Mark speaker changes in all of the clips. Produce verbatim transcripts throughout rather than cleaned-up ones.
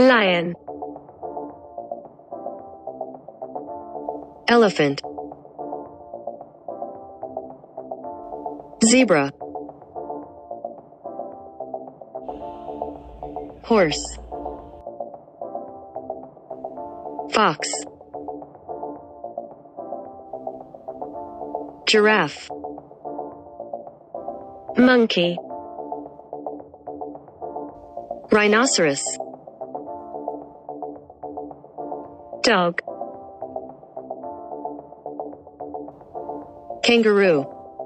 Speaker 1: Lion. Elephant. Zebra. Horse. Fox. Giraffe. Monkey. Rhinoceros. Dog. Kangaroo.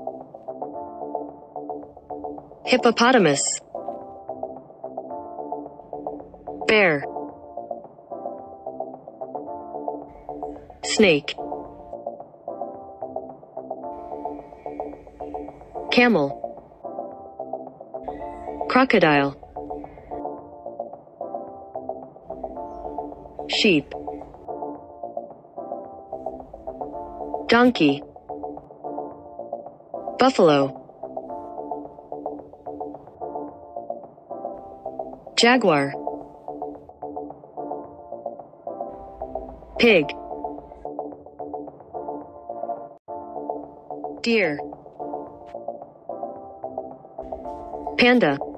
Speaker 1: Hippopotamus. Bear. Snake. Camel. Crocodile. Sheep. Donkey. Buffalo. Jaguar. Pig. Deer. Panda.